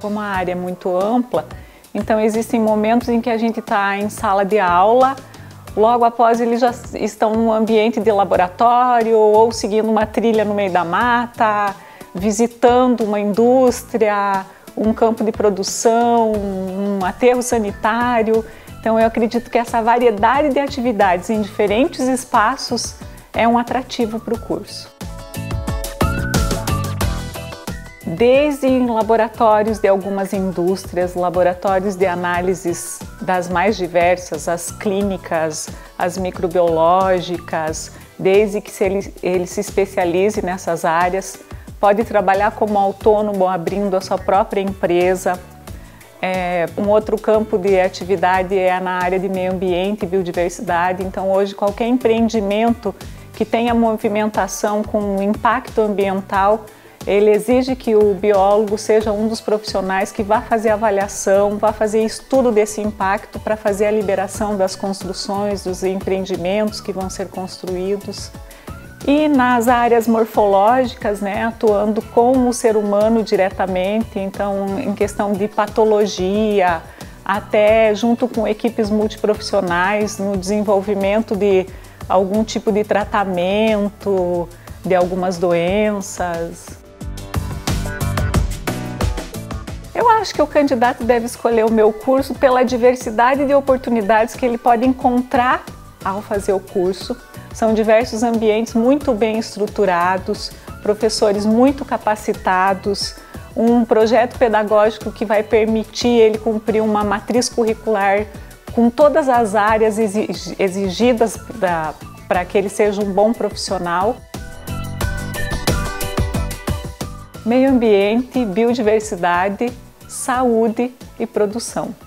como a área é muito ampla, então existem momentos em que a gente está em sala de aula, logo após eles já estão num ambiente de laboratório ou seguindo uma trilha no meio da mata, visitando uma indústria, um campo de produção, um aterro sanitário. Então eu acredito que essa variedade de atividades em diferentes espaços é um atrativo para o curso. Desde em laboratórios de algumas indústrias, laboratórios de análises das mais diversas, as clínicas, as microbiológicas, desde que ele se especialize nessas áreas, pode trabalhar como autônomo, abrindo a sua própria empresa. Um outro campo de atividade é na área de meio ambiente e biodiversidade, então hoje qualquer empreendimento que tenha movimentação com impacto ambiental, ele exige que o biólogo seja um dos profissionais que vá fazer avaliação, vá fazer estudo desse impacto para fazer a liberação das construções, dos empreendimentos que vão ser construídos. E nas áreas morfológicas, né, atuando com o ser humano diretamente, então em questão de patologia, até junto com equipes multiprofissionais no desenvolvimento de algum tipo de tratamento de algumas doenças. Eu acho que o candidato deve escolher o meu curso pela diversidade de oportunidades que ele pode encontrar ao fazer o curso. São diversos ambientes muito bem estruturados, professores muito capacitados, um projeto pedagógico que vai permitir ele cumprir uma matriz curricular com todas as áreas exigidas para que ele seja um bom profissional. Meio ambiente, biodiversidade, saúde e produção.